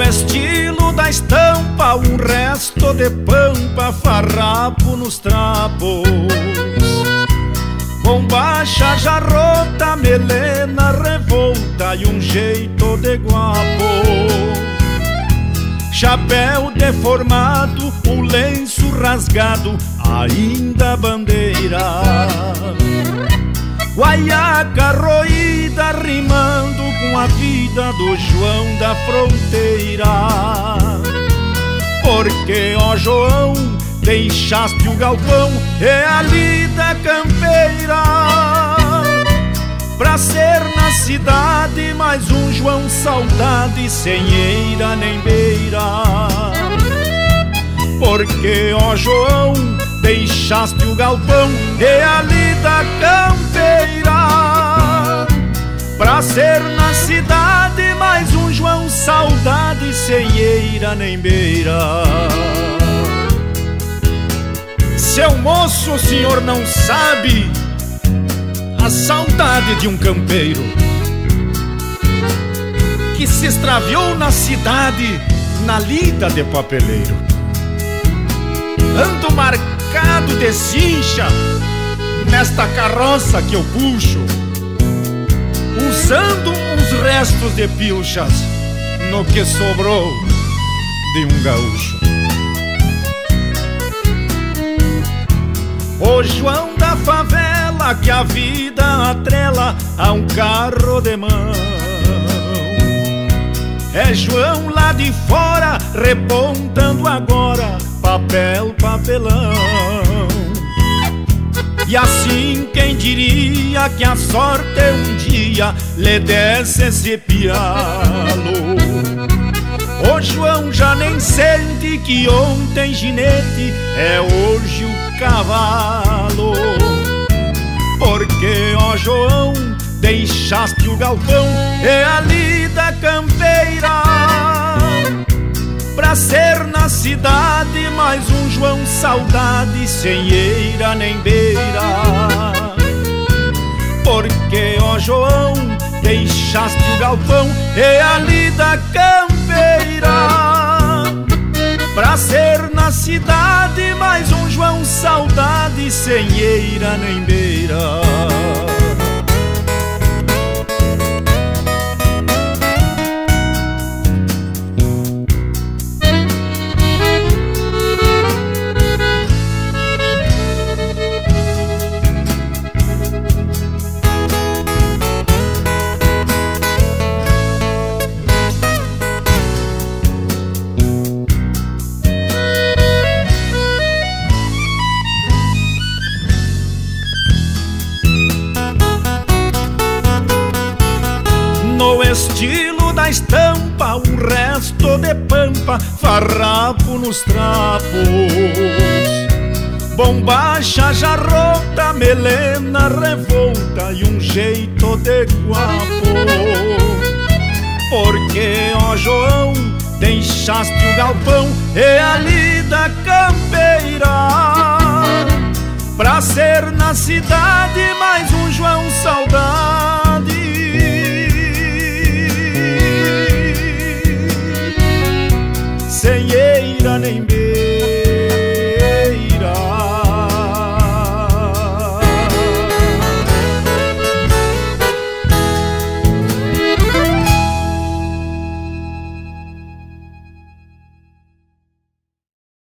estilo da estampa, um resto de pampa, farrapo nos trapos. Bombacha já rota, melena revolta e um jeito de guapo. Chapéu deformado, o lenço rasgado, ainda bandeira. Guaiaca roída, rimando com a vida do João da fronteira. Porque, ó João, deixaste o galpão e a lida campeira, pra ser na cidade mais um João saudade, sem eira nem beira. Porque, ó João, deixaste o galpão e a lida campeira, pra ser na cidade mais um João saudade, sem eira nem beira. Seu moço, o senhor não sabe a saudade de um campeiro que se extraviou na cidade, na lida de papeleiro. Ando marcado de cincha nesta carroça que eu puxo, usando uns restos de pilchas no que sobrou de um gaúcho. O João da favela que a vida atrela a um carro de mão, é João lá de fora repontando agora papel, papelão. E assim quem diria que a sorte um dia lhe desse esse pialo. O João já nem sente que ontem ginete é hoje o cavalo. Porque, ó João, deixaste o galpão e a lida campeira, pra ser na cidade mais um João saudade, sem eira nem beira. Porque, ó João, deixaste o galpão e a lida campeira, pra ser na cidade mais um João saudade, sem eira nem beira. Estilo da estampa, um resto de pampa, farrapo nos trapos. Bombacha já rota, melena revolta e um jeito de guapo. Porque, ó João, deixaste o galpão e a lida campeira, pra ser na cidade